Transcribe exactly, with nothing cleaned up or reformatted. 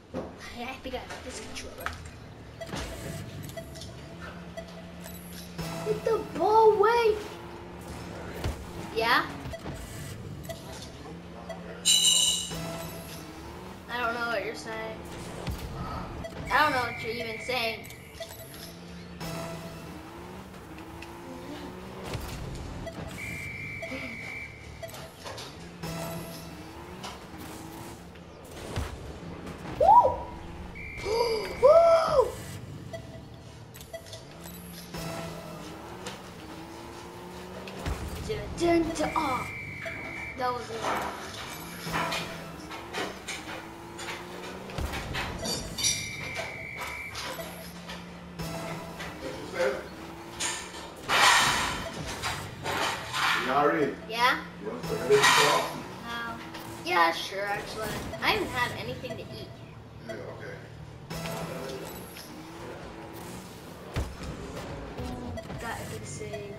I think I have this controller. Get the ball away. Yeah? I don't know what you're saying. I don't know what you're even saying. Woo! Woo! Dun, dun, dun. Oh, that was it. Yari, Yeah? you want some of sauce? No. Yeah, sure, actually. I haven't had anything to eat. Yeah, okay. Got a good save.